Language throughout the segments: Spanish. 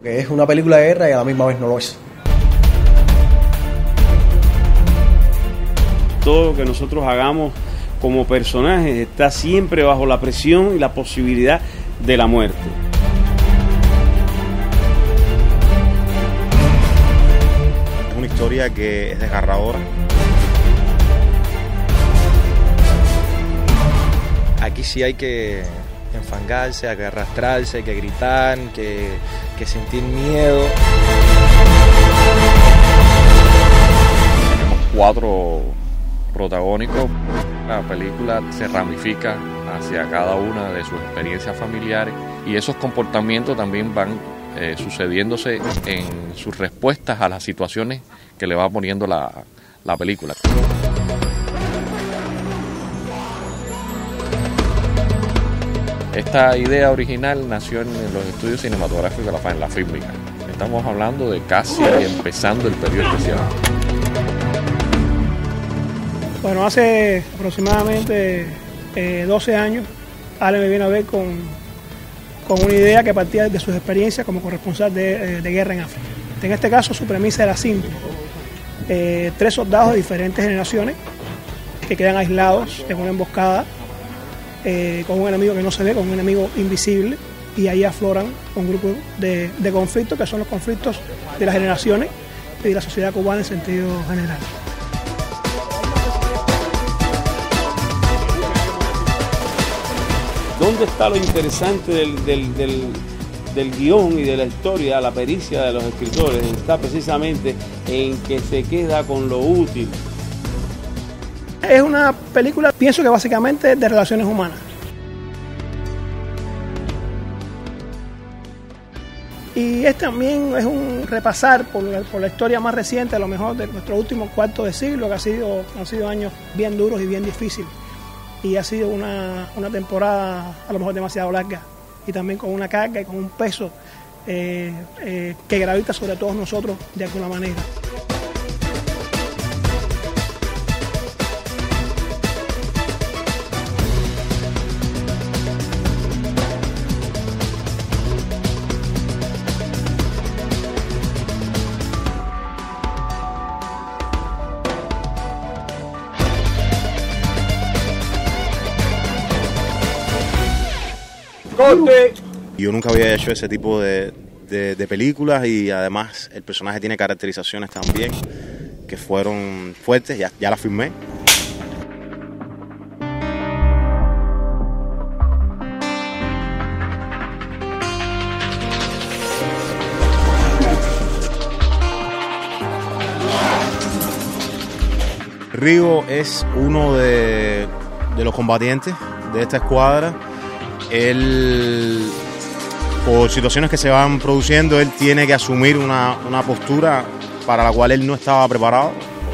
Que es una película de guerra y a la misma vez no lo es. Todo lo que nosotros hagamos como personajes está siempre bajo la presión y la posibilidad de la muerte. Es una historia que es desgarradora. Aquí sí hay que enfangarse, hay que arrastrarse, hay que gritar, que sentir miedo. Tenemos 4 protagónicos. La película se ramifica hacia cada una de sus experiencias familiares y esos comportamientos también van sucediéndose en sus respuestas a las situaciones que le va poniendo la película. Esta idea original nació en los estudios cinematográficos de la Fílmica. Estamos hablando de casi empezando el periodo especial. Bueno, hace aproximadamente 12 años, Ale me vino a ver con una idea que partía de sus experiencias como corresponsal de guerra en África. En este caso, su premisa era simple. 3 soldados de diferentes generaciones que quedan aislados en una emboscada con un enemigo que no se ve, con un enemigo invisible, y ahí afloran un grupo de conflictos que son los conflictos de las generaciones y de la sociedad cubana en sentido general. ¿Dónde está lo interesante del guión y de la historia, la pericia de los escritores? Está precisamente en que se queda con lo útil. Es una película, pienso que básicamente de relaciones humanas. Y también es un repasar por la historia más reciente, a lo mejor de nuestro último cuarto de siglo, que han sido años bien duros y bien difíciles. Y ha sido una temporada a lo mejor demasiado larga y también con una carga y con un peso que gravita sobre todos nosotros de alguna manera. Yo nunca había hecho ese tipo de películas y además el personaje tiene caracterizaciones también que fueron fuertes, ya la filmé. Rigo es uno de los combatientes de esta escuadra. Él, por situaciones que se van produciendo, él tiene que asumir una postura para la cual él no estaba preparado.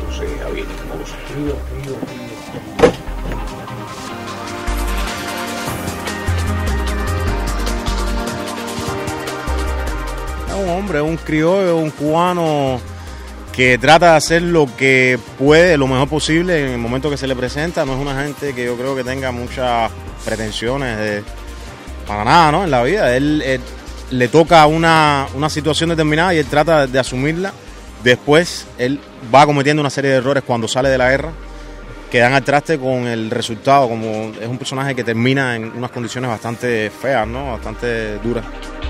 Es un hombre, un criollo, un cubano que trata de hacer lo que puede, lo mejor posible en el momento que se le presenta. No es una gente que yo creo que tenga muchas pretensiones para nada, ¿no? En la vida. Él le toca una situación determinada y él trata de asumirla. Después él va cometiendo una serie de errores cuando sale de la guerra que dan al traste con el resultado, como es un personaje que termina en unas condiciones bastante feas, ¿no? Bastante duras.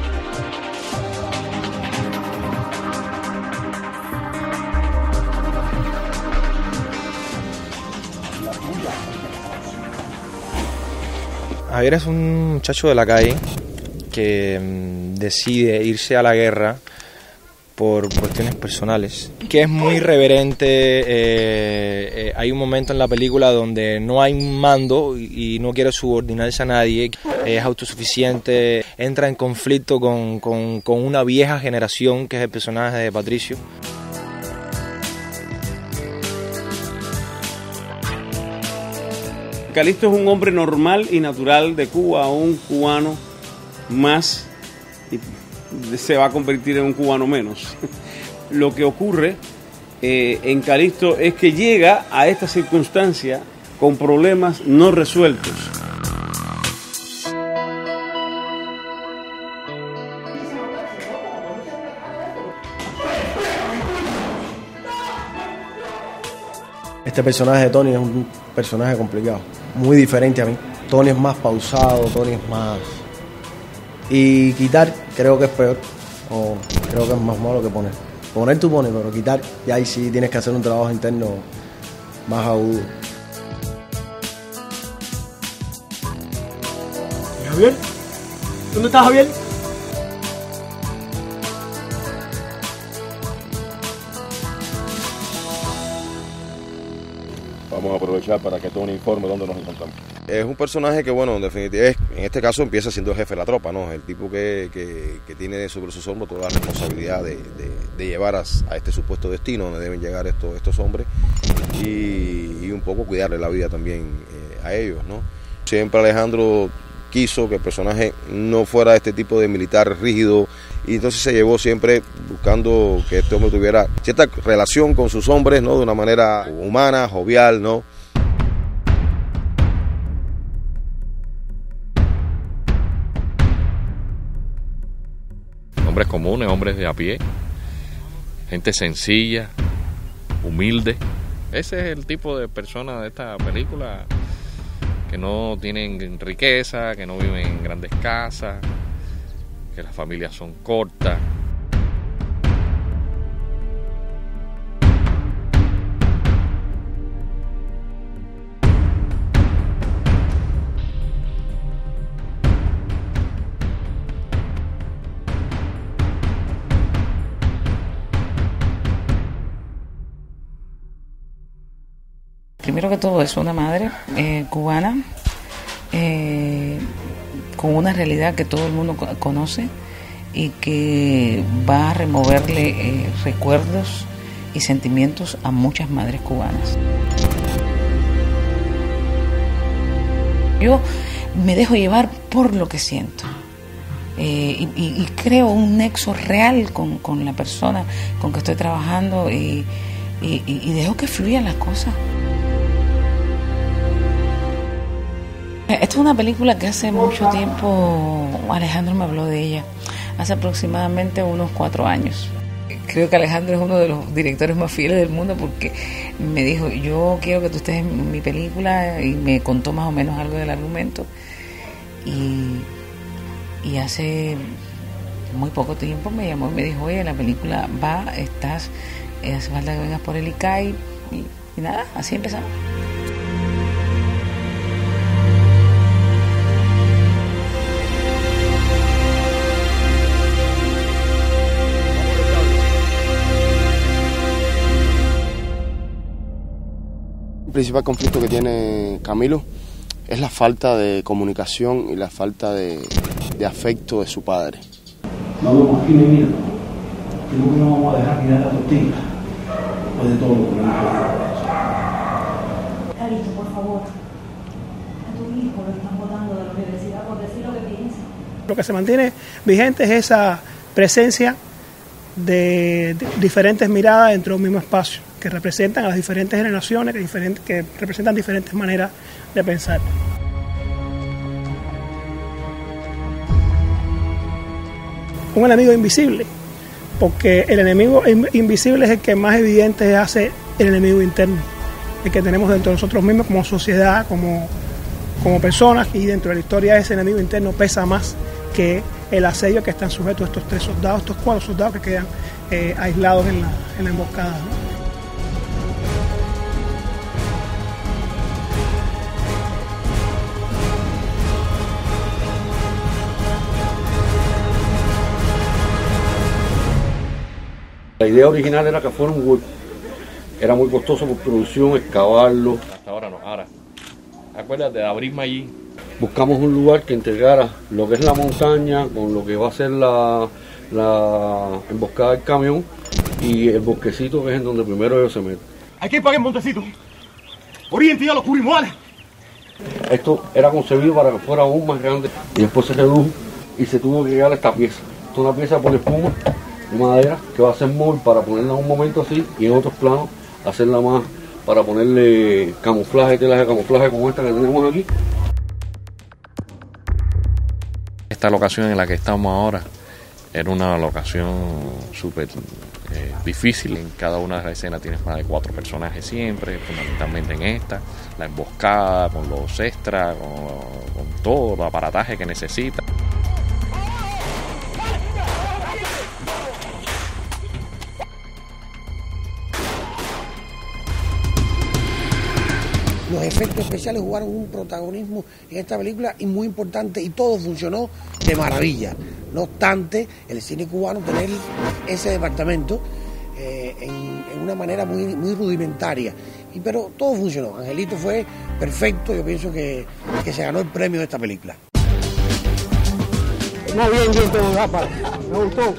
Javier es un muchacho de la calle que decide irse a la guerra por cuestiones personales, que es muy irreverente. Hay un momento en la película donde no hay un mando y no quiere subordinarse a nadie, es autosuficiente, entra en conflicto con una vieja generación que es el personaje de Patricio. Calixto es un hombre normal y natural de Cuba, un cubano más, y se va a convertir en un cubano menos. Lo que ocurre en Calixto es que llega a esta circunstancia con problemas no resueltos. Este personaje de Tony es un personaje complicado, muy diferente a mí. Tony es más pausado, Tony es más... Y quitar creo que es peor, o creo que es más malo que poner. Poner tú pones, pero quitar, y ahí sí tienes que hacer un trabajo interno más agudo. Javier, ¿dónde estás, Javier? Vamos a aprovechar para que Tony informe dónde nos encontramos. Es un personaje que, bueno, en definitiva, en este caso empieza siendo el jefe de la tropa, ¿no? El tipo que tiene sobre sus hombros toda la responsabilidad de llevar a este supuesto destino donde deben llegar estos hombres y un poco cuidarle la vida también a ellos, ¿no? Siempre Alejandro quiso que el personaje no fuera este tipo de militar rígido y entonces se llevó siempre buscando que este hombre tuviera cierta relación con sus hombres, ¿no? De una manera humana, jovial, ¿no? Hombres comunes, hombres de a pie, gente sencilla, humilde. Ese es el tipo de personas de esta película, que no tienen riqueza, que no viven en grandes casas, que las familias son cortas. Primero que todo es una madre cubana con una realidad que todo el mundo conoce y que va a removerle recuerdos y sentimientos a muchas madres cubanas. Yo me dejo llevar por lo que siento y creo un nexo real con la persona con que estoy trabajando y dejo que fluyan las cosas. Esta es una película que hace mucho tiempo Alejandro me habló de ella, hace aproximadamente unos 4 años. Creo que Alejandro es uno de los directores más fieles del mundo porque me dijo, yo quiero que tú estés en mi película, y me contó más o menos algo del argumento. Y hace muy poco tiempo me llamó y me dijo, oye, la película va, estás, hace falta que vengas por el ICAI y nada, así empezamos. El principal conflicto que tiene Camilo es la falta de comunicación y la falta de afecto de su padre. No vemos aquí ni mierda. Creo que no vamos a dejar mirar la tortilla. Después de todo lo que hemos hecho. Carito, por favor. A tu hijo lo están botando de la universidad por decir lo que piensa. Lo que se mantiene vigente es esa presencia de diferentes miradas dentro del mismo espacio, que representan a las diferentes generaciones, que representan diferentes maneras de pensar. Un enemigo invisible, porque el enemigo invisible es el que más evidente hace el enemigo interno, el que tenemos dentro de nosotros mismos como sociedad, como personas, y dentro de la historia ese enemigo interno pesa más que el asedio que están sujetos estos 3 soldados, estos 4 soldados que quedan aislados en la emboscada, ¿no? La idea original era que fuera un hueco. Era muy costoso por producción, excavarlo. Hasta ahora no, ahora. Acuérdate de abrirme allí. Buscamos un lugar que integrara lo que es la montaña con lo que va a ser la emboscada del camión y el bosquecito, que es en donde primero ellos se meten. Hay que ir para el montecito. Oriente ya los curimales. Esto era concebido para que fuera aún más grande y después se redujo y se tuvo que llegar a esta pieza. Esta es una pieza por espuma de madera que va a ser móvil para ponerla en un momento así y en otros planos hacerla más para ponerle camuflaje, telas de camuflaje como esta que tenemos aquí. Esta locación en la que estamos ahora era una locación súper difícil. En cada una de las escenas tienes más de 4 personajes siempre, fundamentalmente en esta, la emboscada, con los extras, con todo el aparataje que necesita. Los efectos especiales jugaron un protagonismo en esta película y muy importante, y todo funcionó de maravilla. No obstante, el cine cubano tener ese departamento en una manera muy rudimentaria. Pero todo funcionó. Angelito fue perfecto. Yo pienso que se ganó el premio de esta película. Muy bien todo, Rafa. Me gustó.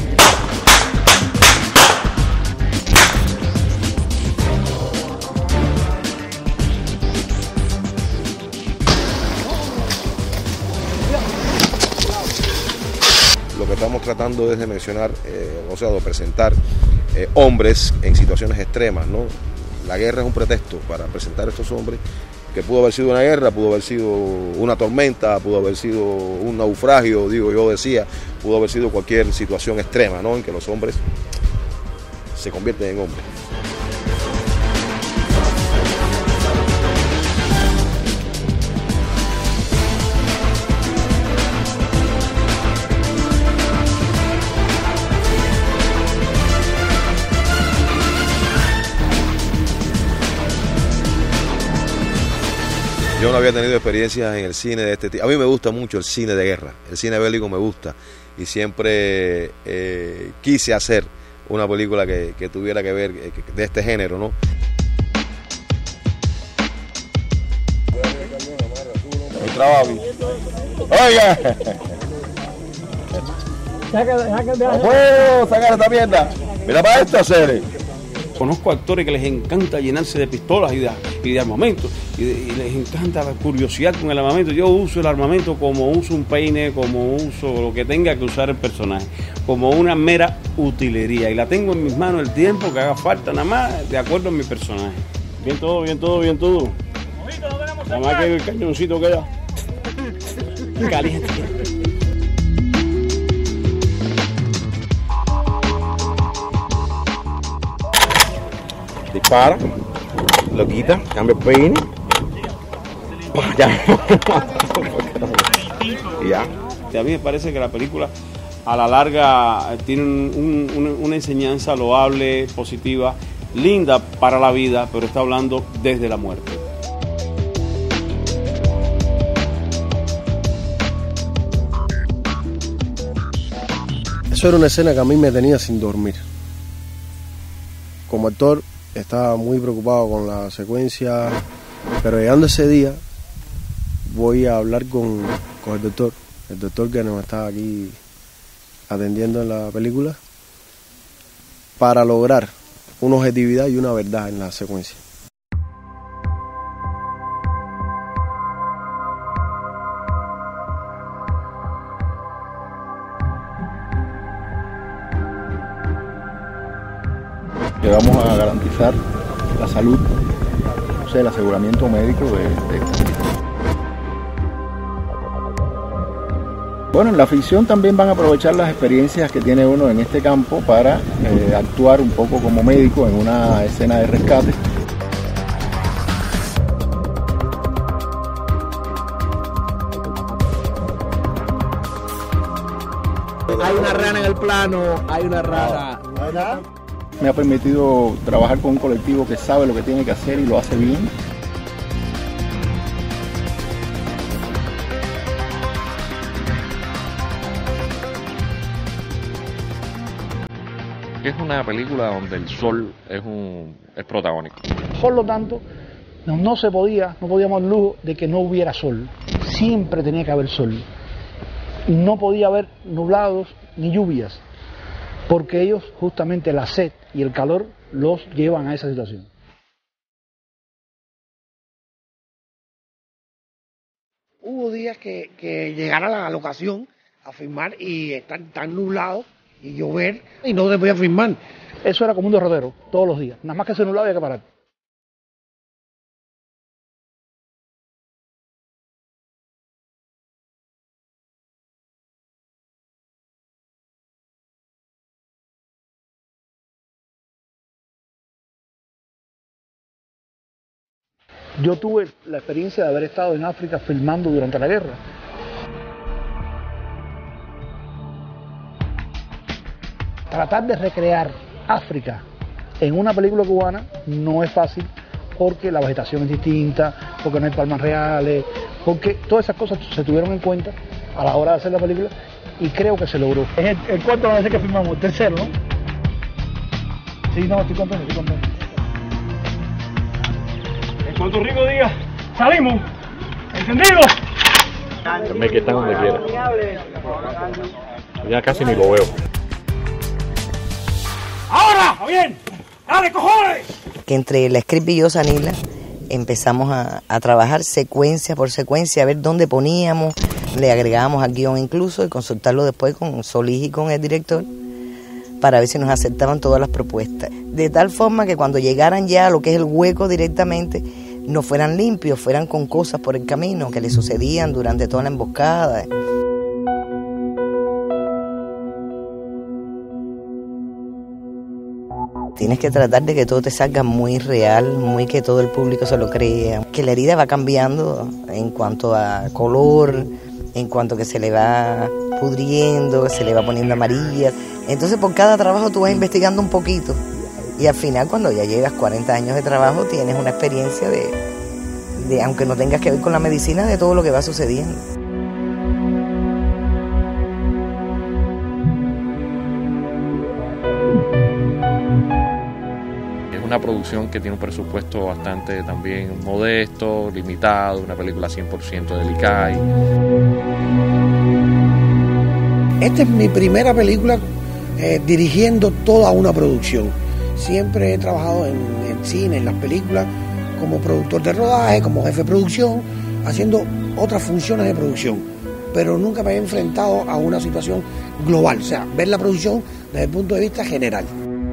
Lo que estamos tratando es de mencionar, o sea, de presentar hombres en situaciones extremas, ¿no? La guerra es un pretexto para presentar a estos hombres, que pudo haber sido una guerra, pudo haber sido una tormenta, pudo haber sido un naufragio, pudo haber sido cualquier situación extrema, ¿no? En que los hombres se convierten en hombres. Yo no había tenido experiencias en el cine de este tipo. A mí me gusta mucho el cine de guerra, el cine bélico me gusta, y siempre quise hacer una película que tuviera que ver de este género, ¿no? El trabajo. Oiga, no puedo sacar esta mierda. Mira para esto, Cere. Conozco actores que les encanta llenarse de pistolas y de armamento, y les encanta la curiosidad con el armamento. Yo uso el armamento como uso un peine, como uso lo que tenga que usar el personaje, como una mera utilería, y la tengo en mis manos el tiempo que haga falta, nada más de acuerdo a mi personaje. Bien todo, bien todo, bien todo. Nada más que el cañoncito queda caliente. Dispara, lo quita, cambia el peine. Ya. Y ya. A mí me parece que la película a la larga tiene una enseñanza loable, positiva, linda para la vida, pero está hablando desde la muerte. Eso era una escena que a mí me tenía sin dormir. Como actor estaba muy preocupado con la secuencia, pero llegando ese día voy a hablar con el doctor que nos está aquí atendiendo en la película, para lograr una objetividad y una verdad en la secuencia. Que vamos a garantizar la salud, o sea, el aseguramiento médico de esta película. Bueno, en la ficción también van a aprovechar las experiencias que tiene uno en este campo para actuar un poco como médico en una escena de rescate. Hay una rana en el plano, hay una rana. Me ha permitido trabajar con un colectivo que sabe lo que tiene que hacer y lo hace bien. Es una película donde el sol es protagónico. Por lo tanto, no podíamos dar lujo de que no hubiera sol. Siempre tenía que haber sol. No podía haber nublados ni lluvias, porque ellos, justamente la sed y el calor, los llevan a esa situación. Hubo días que llegar a la locación a filmar y estar tan nublado y llover y no se podía filmar. Eso era como un derrotero, todos los días. Nada más que se nublaba había que parar. Yo tuve la experiencia de haber estado en África filmando durante la guerra. Tratar de recrear África en una película cubana no es fácil porque la vegetación es distinta, porque no hay palmas reales, porque todas esas cosas se tuvieron en cuenta a la hora de hacer la película y creo que se logró. Es el cuarto vez que filmamos, el tercero, ¿no? Sí, no, estoy contento. En Puerto Rico diga, salimos, encendidos. Me que está donde quiera. Ya casi ni lo veo. ¡Ahora! ¡Bien! ¡Dale, cojones! Que entre la script y yo, Sanila, empezamos a trabajar secuencia por secuencia, a ver dónde poníamos, le agregábamos al guión incluso y consultarlo después con Solís y con el director para ver si nos aceptaban todas las propuestas. De tal forma que cuando llegaran ya a lo que es el hueco directamente, no fueran limpios, fueran con cosas por el camino que le sucedían durante toda la emboscada. Tienes que tratar de que todo te salga muy real, muy que todo el público se lo crea, que la herida va cambiando en cuanto a color, en cuanto que se le va pudriendo, se le va poniendo amarilla. Entonces por cada trabajo tú vas investigando un poquito y al final cuando ya llevas 40 años de trabajo tienes una experiencia de aunque no tengas que ver con la medicina, de todo lo que va sucediendo. Una producción que tiene un presupuesto bastante también modesto, limitado, una película 100% del ICAI. Esta es mi primera película dirigiendo toda una producción. Siempre he trabajado en cine, en las películas, como productor de rodaje, como jefe de producción, haciendo otras funciones de producción, pero nunca me he enfrentado a una situación global, o sea, ver la producción desde el punto de vista general.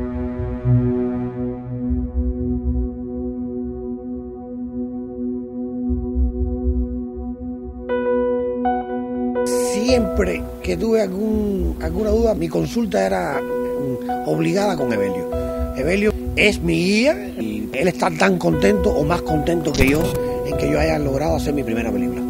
Siempre que tuve alguna duda, mi consulta era obligada con Evelio. Evelio es mi guía y él está tan contento o más contento que yo en que yo haya logrado hacer mi primera película.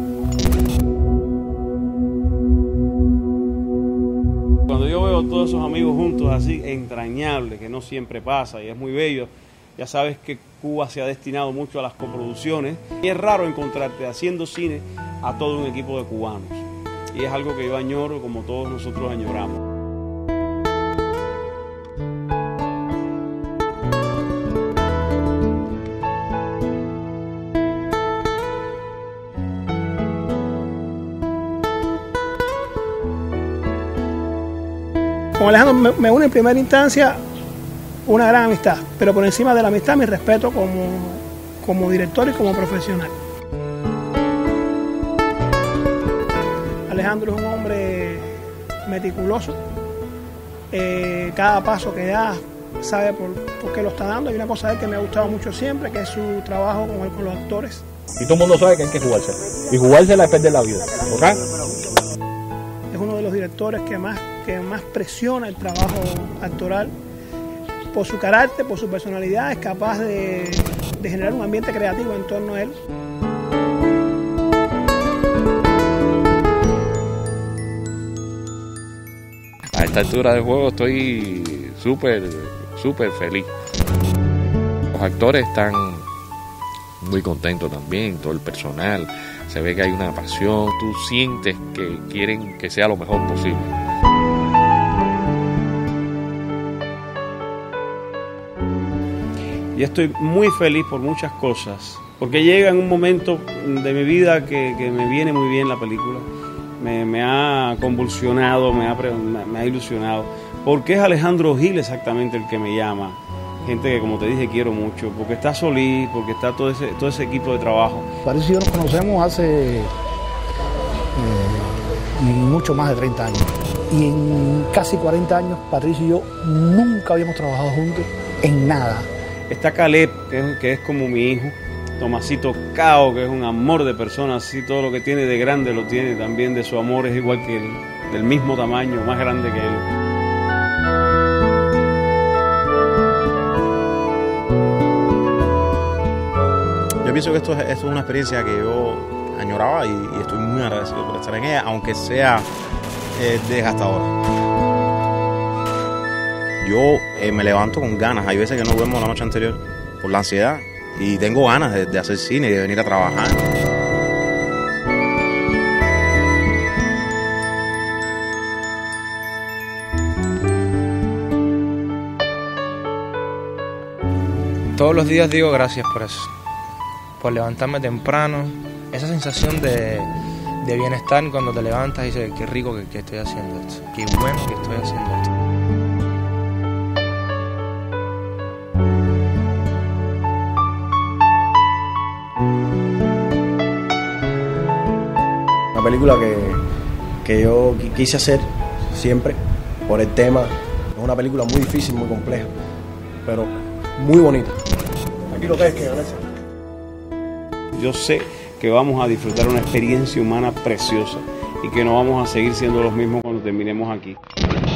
Cuando yo veo todos esos amigos juntos así, entrañables, que no siempre pasa y es muy bello, ya sabes que Cuba se ha destinado mucho a las coproducciones y es raro encontrarte haciendo cine a todo un equipo de cubanos. Y es algo que yo añoro como todos nosotros añoramos. Con Alejandro me une en primera instancia una gran amistad, pero por encima de la amistad mi respeto como director y como profesional. Alejandro es un hombre meticuloso, cada paso que da sabe por qué lo está dando. Hay una cosa de él que me ha gustado mucho siempre, que es su trabajo con los actores. Y todo el mundo sabe que hay que jugársela, y jugársela es perder la vida, ¿ok? Es uno de los directores que más presiona el trabajo actoral. Por su carácter, por su personalidad, es capaz de generar un ambiente creativo en torno a él. A esta altura del juego estoy súper feliz. Los actores están muy contentos también, todo el personal. Se ve que hay una pasión, tú sientes que quieren que sea lo mejor posible. Y estoy muy feliz por muchas cosas, porque llega en un momento de mi vida que me viene muy bien la película. Me ha convulsionado, me ha ilusionado, porque es Alejandro Gil exactamente el que me llama, gente que como te dije quiero mucho, porque está Solís, porque está todo ese equipo de trabajo. Patricio y yo nos conocemos hace mucho más de 30 años, y en casi 40 años Patricio y yo nunca habíamos trabajado juntos en nada. Está Caleb, que es como mi hijo, Tomasito Cao, que es un amor de persona, así todo lo que tiene de grande lo tiene también de su amor, es igual que él, del mismo tamaño, más grande que él. Yo pienso que esto es una experiencia que yo añoraba y estoy muy agradecido por estar en ella, aunque sea desgastadora. Yo me levanto con ganas, hay veces que no duermo la noche anterior por la ansiedad y tengo ganas de hacer cine y de venir a trabajar. Todos los días digo gracias por eso, por levantarme temprano, esa sensación de bienestar cuando te levantas y dices, qué rico que estoy haciendo esto, qué bueno que estoy haciendo esto. Una película que yo quise hacer siempre por el tema. Es una película muy difícil, muy compleja, pero muy bonita. Aquí lo que es que Vanessa. Yo sé que vamos a disfrutar una experiencia humana preciosa y que no vamos a seguir siendo los mismos cuando terminemos aquí.